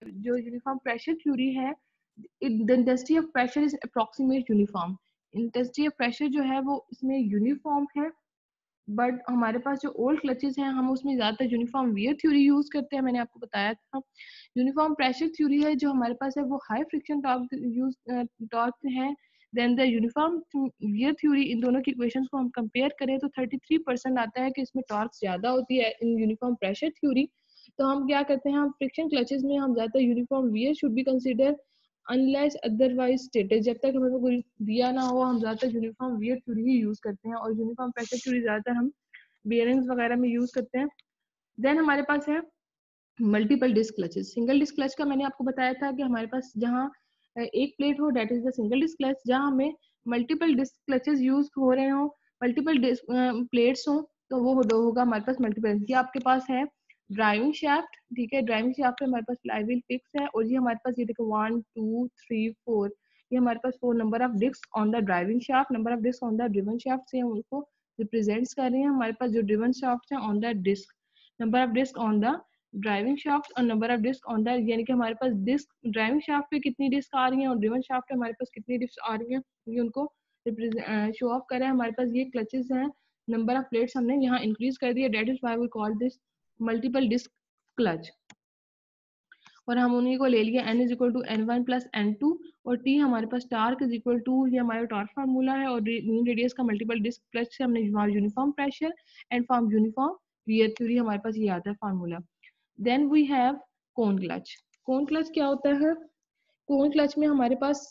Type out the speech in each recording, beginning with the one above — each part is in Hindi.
जो यूनिफॉर्म प्रेशर थ्योरी है, the intensity of pressure is approximate uniform. Intensity of pressure जो है वो इसमें यूनिफॉर्म है, बट हमारे पास जो ओल्ड क्लचेस हैं हम उसमें ज़्यादातर यूनिफॉर्म वियर थ्योरी यूज़ करते हैं। मैंने आपको बताया था यूनिफॉर्म प्रेशर थ्योरी है जो हमारे पास है वो हाई फ्रिक्शन टॉर्क है। Then the uniform wear theory, इन दोनों की इक्वेशंस को हम कंपेयर करें तो 33% आता है कि इसमें टॉर्क ज़्यादा होती है इन यूनिफॉर्म प्रेशर थ्योरी। तो हम क्या करते हैं, हम फ्रिक्शन क्लचेस में हम ज़्यादातर uniform wear should be consider unless otherwise stated. जब तक हमें कोई दिया ना हो हम ज़्यादातर यूनिफॉर्म वियर थ्योरी ही यूज़ करते हैं, और यूनिफॉर्म प्रेशर थ्योरी ज़्यादातर हम बेयरिंग्स वगैरह में यूज़ करते हैं। देन हमारे पास है multiple disc clutches. Single disc clutch का मैंने आपको बताया था कि हमारे पास जहाँ एक प्लेट हो that is the single disc clutch, जहाँ हमें मल्टीपल डिस्क क्लचेस यूज हो रहे हो, मल्टीपल डिस्क प्लेट्स हो, तो वो होगा हमारे पास मल्टीपल। ये आपके पास है ड्राइविंग शाफ्ट, ठीक है, ड्राइविंग शाफ्ट में हमारे पास फ्लाईव्हील फिक्स है, और ये हमारे पास ये देखो 1 2 3 4, ये हमारे पास 4 number of disc on the driving shaft, number of disc on the driven shaft से हम उनको रिप्रेजेंट्स कर रहे हैं। हमारे पास जो ड्रिवन शाफ्ट है on the disc, number of disc on the driving shaft और number of disc on the, यानी कि हमारे पास डिस्क ड्राइविंग शाफ्ट पे कितनी डिस्क आ रही हैं और ड्रिवन शाफ्ट पे हमारे पास कितनी डिस्क आ रही हैं, ये उनको शो ऑफ करा है। हमारे पास ये क्लचेस हैं, नंबर ऑफ प्लेट्स हमने यहाँ इंक्रीज कर दिया, that is why we call this multiple disc clutch. और हम उन्हीं को ले लिया n is equal to n1 plus n2, और t हमारे पास टार्क इज इक्वल टू, ये हमारा टॉर्क फार्मूला है, और मीन रेडियस का मल्टीपल डिस्क क्लच से हमने uniform pressure and form uniform wear theory, हमारे पास ये आता है formula. Then we have cone clutch. Cone clutch क्या होता है? कोन क्लच में हमारे पास,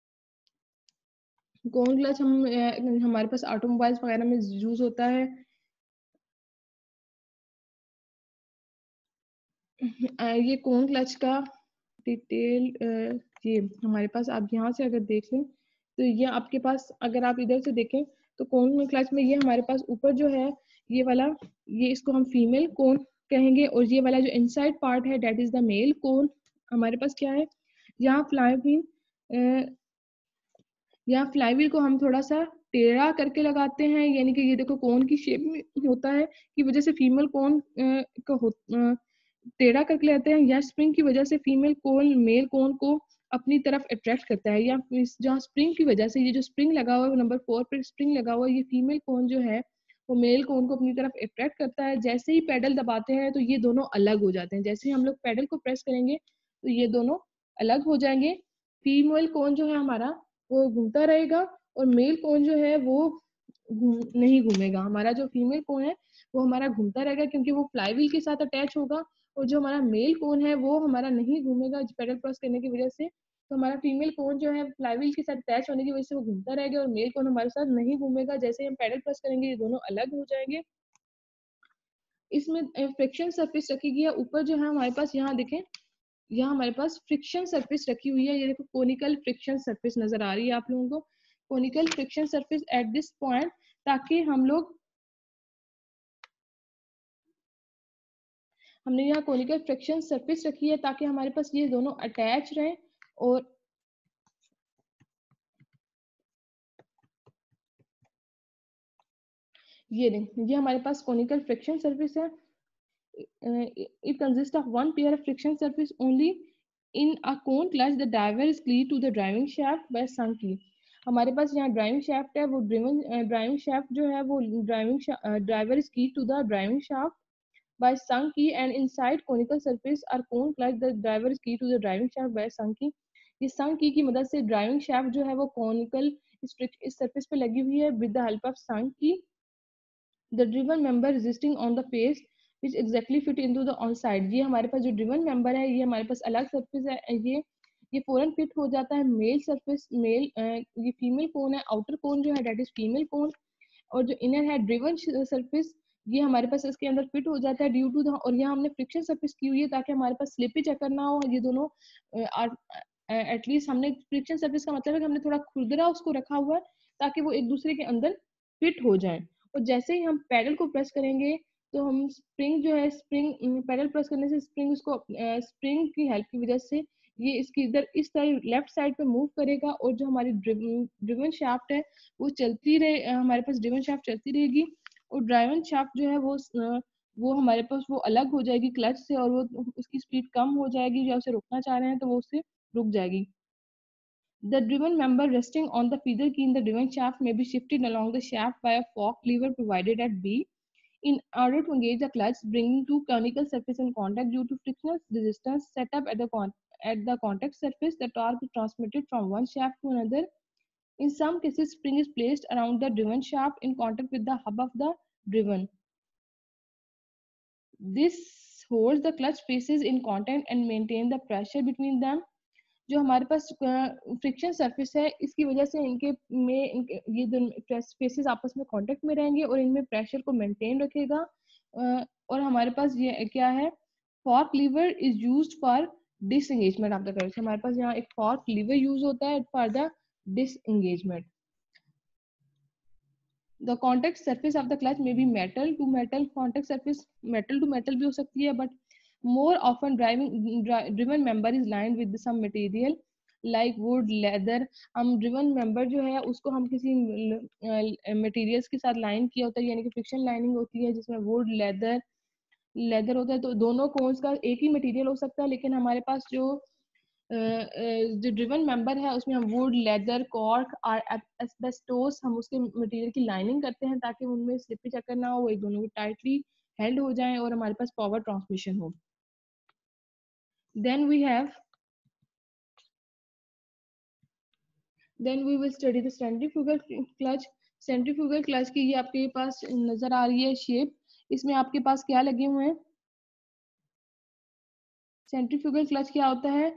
कोन क्लच हमारे पास ऑटोमोबाइल्स वगैरह में यूज होता है। ये कोन क्लच का डिटेल ये हमारे पास, आप यहाँ से अगर देख लें तो ये आपके पास, अगर आप इधर से देखें तो कोन क्लच में ये हमारे पास ऊपर जो है ये वाला, ये इसको हम फीमेल कोन कहेंगे, और ये वाला जो इनसाइड पार्ट है that is the male cone. हमारे पास क्या है, यहाँ फ्लाईव्हील को हम थोड़ा सा टेढ़ा करके लगाते हैं, यानी कि ये देखो कोन की शेप में होता है की वजह से फीमेल कोन टेढ़ा करके लेते हैं, या स्प्रिंग की वजह से फीमेल कोन मेल कोन को अपनी तरफ अट्रैक्ट करता है, या जहाँ स्प्रिंग की वजह से, ये जो स्प्रिंग लगा हुआ है नंबर 4 पर स्प्रिंग लगा हुआ है, ये फीमेल कोन जो है वो मेल कोन को अपनी तरफ अट्रैक्ट करता है। जैसे ही पेडल दबाते हैं तो ये दोनों अलग हो जाते हैं, जैसे ही हम लोग पेडल को प्रेस करेंगे तो ये दोनों अलग हो जाएंगे। फीमेल कोन जो है हमारा वो घूमता रहेगा, और मेल कोन जो है वो नहीं घूमेगा। हमारा जो फीमेल कोन है वो हमारा घूमता रहेगा क्योंकि वो फ्लाईव्हील के साथ अटैच होगा, और जो हमारा मेल कोन है वो हमारा नहीं घूमेगा पेडल प्रेस करने की वजह से। तो हमारा फीमेल कोन जो है फ्लाईव्हील के साथ अटैच होने की वजह से वो घूमता रहेगा, और मेल कोन हमारे साथ नहीं घूमेगा। जैसे ही हम पेडल प्रेस करेंगे ये दोनों अलग हो जाएंगे। इसमें फ्रिक्शन सरफेस रखी गई है ऊपर जो है हमारे पास, यहाँ देखें, यहाँ हमारे पास फ्रिक्शन सरफेस रखी हुई है, ये देखो कोनिकल फ्रिक्शन सरफेस नजर आ रही है आप लोगों को, conical friction surface at this point, ताकि हमने यहाँ कोनिकल फ्रिक्शन सरफेस रखी है ताकि हमारे पास ये दोनों अटैच रहें। और ये हमारे पास कोनिकल फ्रिक्शन सरफेस है। it consists of one pair of friction surface only in a cone clutch. The driver is glued to the driving shaft by sunk key. हमारे पास यहाँ ड्राइविंग शाफ्ट है, वो ड्राइविंग शाफ्ट जो है वो driver is keyed to the driving shaft by sunk key, and inside conical surface or cone clutch the driver is keyed to the driving shaft by sunk key. ये sunk key की मदद से ड्राइविंग शाफ्ट जो है वो कॉनिकल इस सरफेस पे लगी हुई है with the help of sunk key. The driven member resisting on the face which exactly fit into the on side. ये हमारे पास जो ड्रिवन मेंबर है ये हमारे पास अलग सरफेस है, ये फौरन फिट हो जाता है मेल सरफेस, ये फीमेल कोन है, आउटर कोन जो है डेट इज फीमेल कोन, और जो इनर है ड्रिवन सरफेस ये हमारे पास इसके अंदर फिट हो जाता है ड्यू टू द, और यहाँ हमने फ्रिक्शन सरफेस की हुई है ताकि हमारे पास स्लिपेज अकर ना हो। ये दोनों एटलीस्ट हमने फ्रिक्शन सरफेस का मतलब है कि हमने थोड़ा खुरदरा उसको रखा हुआ है ताकि वो एक दूसरे के अंदर फिट हो जाए। और जैसे ही हम पैडल को प्रेस करेंगे तो हम स्प्रिंग जो है, स्प्रिंग पैडल प्रेस करने से स्प्रिंग उसको स्प्रिंग की हेल्प की वजह से ये इसकी इधर इस तरह लेफ्ट साइड पे मूव करेगा, और जो हमारी ड्रिवन शाफ्ट है वो चलती रहे, हमारे पास ड्रिवन शाफ्ट चलती रहेगी, और ड्राइवन शाफ्ट जो है वो वो हमारे पास वो अलग हो जाएगी क्लच से और वो उसकी स्पीड कम हो जाएगी, या उसे रोकना चाह रहे हैं तो वो उससे रुक जाएगी। The driven member resting on the feeder key in the driven shaft may be shifted along the shaft by a fork lever provided at B in order to engage the clutch, bringing two conical surfaces in contact due to frictional resistance set up at the contact surface. The torque is transmitted from one shaft to another. In some cases, spring is placed around the driven shaft in contact with the hub of the driven. This holds the clutch faces in contact and maintain the pressure between them. जो हमारे पास फ्रिक्शन सरफेस है, इसकी वजह से इनके ये दोनों फेसेस आपस में कांटेक्ट में रहेंगे और इनमें प्रेशर को मेंटेन रखेगा। और हमारे पास ये क्या है, fork lever is used for disengagement of the clutch. हमारे पास यहाँ एक फॉर्क लीवर यूज होता है for the disengagement. The contact surface of the clutch में be metal to metal. Contact surface metal to metal भी हो सकती है, but more often driven member is lined with some material like wood, leather. हम driven member जो है उसको हम किसी materials के साथ लाइन किया होता है, यानी कि फ्रिक्शन लाइनिंग होती है जिसमें wood, leather होता है। तो दोनों कोन्स का एक ही मटेरियल हो सकता है, लेकिन हमारे पास जो ड्रिवन मेंबर है उसमें हम वुड, लेदर, कॉर्क और एस्बेस्टोस हम उसके मटेरियल की लाइनिंग करते हैं ताकि उनमें स्लिपी चक्कर ना हो, वो एक दोनों को टाइटली हेल्ड हो जाएं और हमारे पास पावर ट्रांसमिशन हो। Then we will study the centrifugal clutch. Centrifugal clutch की ये आपके पास नजर आ रही है शेप। इसमें आपके पास क्या लगे हुए हैं? सेंट्रीफ्यूगल क्लच क्या होता है?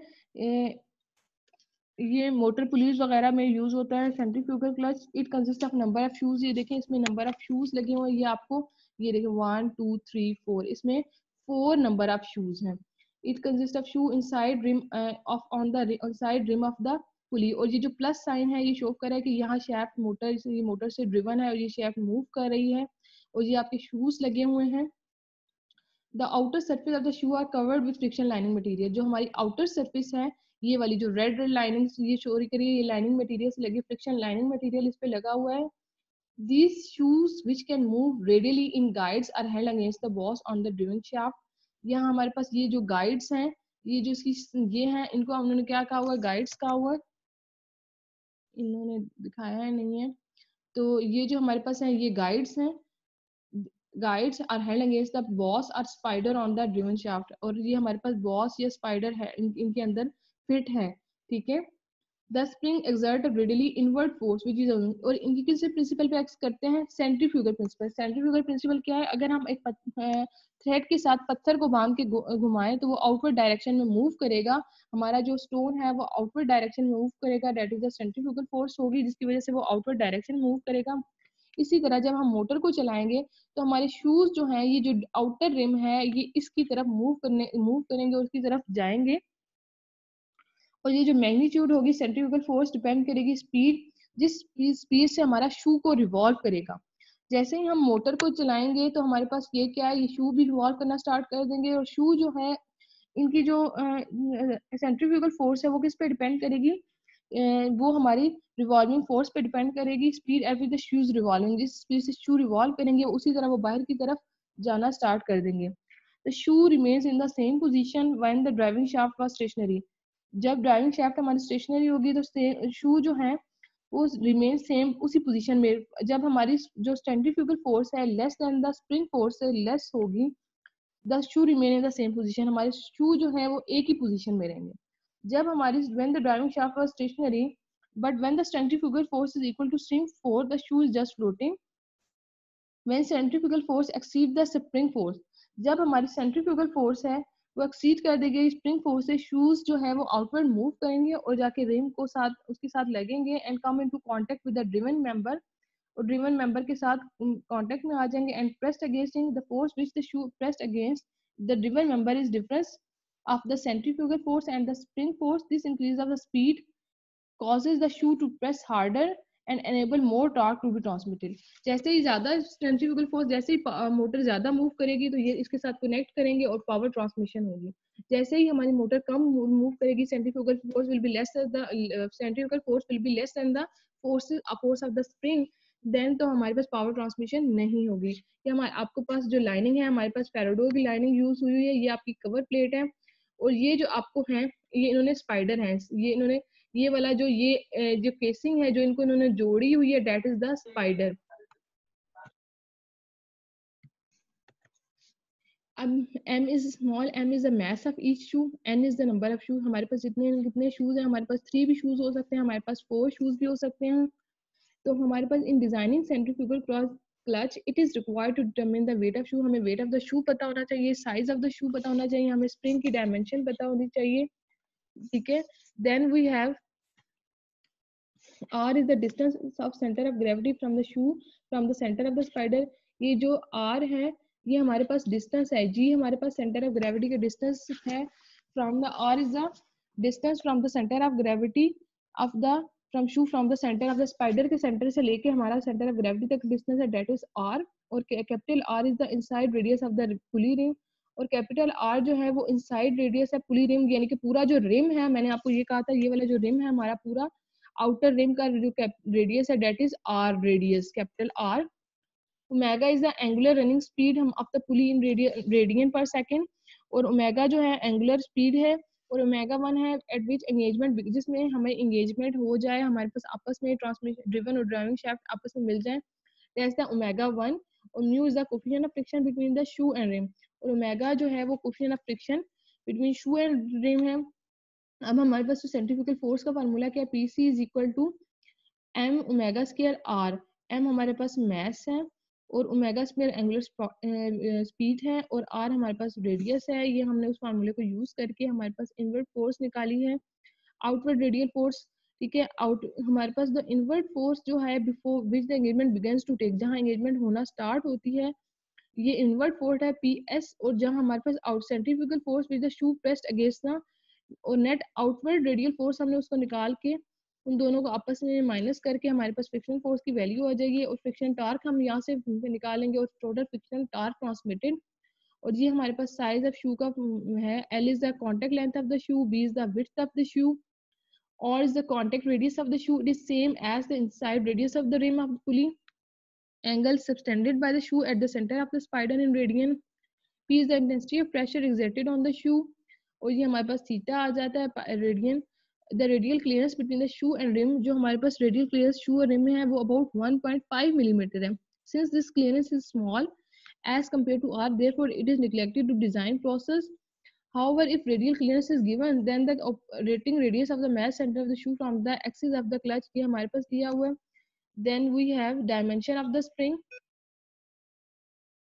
ये मोटर पुलिस वगैरह में यूज होता है centrifugal clutch. It consist of number of shoes. ये देखें इसमें नंबर ऑफ शूज लगे हुए हैं। ये आपको ये देखें 1 2 3 4, इसमें 4 नंबर ऑफ शूज हैं। It consist of shoe inside rim of on the inside rim of the pulley. और ये जो प्लस साइन है ये शो कर रहा है कि यहाँ शेफ्ट ये मोटर से ड्रिवन है और ये शेफ्ट मूव कर रही है। और ये आपके शूज लगे हुए हैं। The outer surface of the shoe are covered with friction lining material. जो हमारी आउटर सर्फेस है, ये वाली जो रेड रेड लाइनिंग ये शो करिए, ये लाइनिंग मटेरियल से लगी, फ्रिक्शन लाइनिंग मटेरियल इस पे लगा हुआ है। These shoes which can move radially in guides are held against the boss on the driven shaft. यहाँ हमारे पास ये जो गाइड्स हैं, ये जो इसकी ये हैं, इनको उन्होंने क्या कहा हुआ है? गाइड्स कहा हुआ है। इन्होंने दिखाया है नहीं है, तो ये जो हमारे पास है ये गाइड्स हैं। Guides are held against the boss और spider on the driven shaft. और ये हमारे पास बॉस या स्पाइडर है, इनके अंदर फिट है, ठीक है। The spring exert radially inward force which is, और इनकी किस प्रिंसिपल पे एक्ट करते हैं? Centrifugal principal. सेंट्रीफ्यूगल प्रिंसिपल क्या है? अगर हम एक थ्रेड के साथ पत्थर को बांध के घुमाएं तो वो आउटवर्ड डायरेक्शन में मूव करेगा। हमारा जो स्टोन है वो आउटवर्ड डायरेक्शन में मूव करेगा, that is the centrifugal force होगी जिसकी वजह से वो आउटवर्ड डायरेक्शन मूव करेगा। इसी तरह जब हम मोटर को चलाएंगे तो हमारे शूज जो हैं, ये जो आउटर रिम है ये इसकी तरफ मूव करेंगे और उसकी तरफ जाएंगे। और ये जो मैग्नीट्यूड होगी, सेंट्रीफ्यूगल फोर्स डिपेंड करेगी स्पीड, जिस स्पीड से हमारा शू को रिवॉल्व करेगा। जैसे ही हम मोटर को चलाएंगे तो हमारे पास ये क्या है, ये शू भी रिवॉल्व करना स्टार्ट कर देंगे। और शू जो है, इनकी जो सेंट्रीफ्यूगल फोर्स है वो किस पे डिपेंड करेगी? वो हमारी रिवॉल्विंग फोर्स पे डिपेंड करेगी। Speed at with the shoes revolving, जिस स्पीड से शू रिवॉल्व करेंगे उसी तरह वो बाहर की तरफ जाना स्टार्ट कर देंगे। The shoe remains in the same position when the driving shaft was stationary. जब ड्राइविंग शाफ्ट हमारी स्टेशनरी होगी तो शू जो है वो रिमेन सेम उसी पोजीशन में। जब हमारी जो सेंट्रीफ्यूगल फोर्स है less than the spring force से लेस होगी, the shoe remain in the same position. हमारे शू जो है वो एक ही पोजीशन में रहेंगे। जब हमारी when the driving shaft was stationary but when the centrifugal force is equal to spring force, the shoe is just floating. When centrifugal force exceed the spring force, जब हमारी सेंट्रीफ्यूगल फोर्स है वो एक्सीड कर देगी स्प्रिंग फोर्स से, शूज जो है वो आउटवर्ड मूव करेंगे और जाके रिम को साथ उसके साथ लगेंगे and come into contact with the driven member. और ड्रिवन मेंबर के साथ कांटेक्ट में आ जाएंगे and pressed against the force which the shoe pressed against the driven member is difference of the centrifugal force and the spring force. This increase of the speed causes the shoe to press harder and enable more torque to be transmitted. जैसे ही ज्यादा सेंट्रीफ्यूगल फोर्स, जैसे ही मोटर ज्यादा मूव करेगी तो ये इसके साथ कनेक्ट करेंगे और पावर ट्रांसमिशन होगी। जैसे ही हमारी मोटर कम मूव करेगी, centrifugal force will be less, the centrifugal force will be less than the force of the spring, then तो हमारे पास पावर ट्रांसमिशन नहीं होगी। ये हमारे आपके पास जो लाइनिंग है, हमारे पास फेराडो की लाइनिंग यूज हुई है, ये आपकी कवर प्लेट है। और ये जो आपको है, ये इन्होंने स्पाइडर है, ये इन्होंने ये वाला जो ये जो केसिंग है जो इनको इन्होंने जोड़ी हुई है, दैट इज द स्पाइडर। अब m is small, m is the mass of each shoe, n is the number of shoes. हमारे पास जितने कितने शूज हैं, हमारे पास 3 भी शूज हो सकते हैं, हमारे पास 4 शूज भी हो सकते हैं। तो हमारे पास in designing centrifugal cross clutch it is required to determine the weight of shoe. हमें वेट ऑफ द शू पता होना चाहिए, साइज ऑफ द शू पता होना चाहिए, हमें स्प्रिंग की डायमेंशन पता होनी चाहिए, ठीक है। Then we have r is the distance of center of gravity from the shoe from the center of the spider। ये जो r है ये हमारे पास डिस्टेंस है, g हमारे पास सेंटर ऑफ ग्रेविटी का डिस्टेंस है, from the r is the distance from the centre of gravity of the from shoe from the centre of the spider के सेंटर से लेके हमारा सेंटर ऑफ ग्रेविटी तक डिस्टेंस है, दैट इज r। और capital R is the inside radius of the pulley ring. और कैपिटल R जो है वो इनसाइड रेडियस है पुली रिंग, यानी कि पूरा जो रिम है, मैंने आपको ये कहा था ये वाला जो रिम है हमारा पूरा आउटर रिम का जो रेडियस है, that is R radius, capital R. Omega is the angular running speed हम of the pulley in radian per second. और ओमेगा जो है एंगुलर स्पीड है, और ओमेगा 1 है एट विच एंगेजमेंट, जिसमें हमें एंगेजमेंट हो जाए, हमारे पास आपस में ट्रांसमिशन ड्रिवन और ड्राइविंग शाफ्ट आपस में मिल जाए, दैट्स द ओमेगा 1। और mu is the coefficient of friction between the shoe and rim. और ओमेगा जो है वो coefficient of friction between shoe and rim है। अब हमारे पास जो सेंट्रीफ्यूगल फोर्स का फार्मूला क्या है, P C is equal to M omega square R. M हमारे पास मैस है, और ओमेगा स्क्वायर एंगुलर स्पीड है, और आर हमारे पास रेडियस है। ये हमने उस फार्मूले को यूज करके हमारे पास इनवर्ट फोर्स निकाली है, आउटवर्ड रेडियल फोर्स, ठीक है। आउट हमारे पास द इनवर्ट फोर्स जो है before which the engagement begins to take, जहाँ एंगेजमेंट होना स्टार्ट होती है, ये इनवर्ट फोर्स है पी एस। और जहाँ हमारे पास out centrifugal force with the shoe pressed against the, और नेट आउटवर्ड रेडियल फोर्स हमने उसको निकाल के उन दोनों को आपस में माइनस करके हमारे पास फ्रिक्शन फोर्स की वैल्यू आ जाएगी, और फ्रिक्शन टार्क हम यहाँ से निकालेंगे, और टोटल फ्रिक्शन टार्क ट्रांसमिटेड। और ये हमारे पास साइज ऑफ शू का है, L is the contact length of the shoe, B is the width of the shoe, R is the contact radius of the shoe, it is same as the inside radius of the rim of the pulley. Angle subtended by the shoe at the center of the spider in radian, p is the intensity of pressure exerted on the shoe। और ये हमारे पास थीटा आ जाता है radian. The radial clearance between the shoe and rim, जो हमारे पास रेडियल क्लियरेंस शू और रिम में है वो अबाउट 1.5 मिलीमीटर है। Since this clearance is small as compared to r, therefore it is neglected to design process। However, if radial clearance is given, then the operating radius of the mass center of the shoe from the axis of the clutch, ये हमारे पास दिया हुआ है। Then we have dimension of the spring।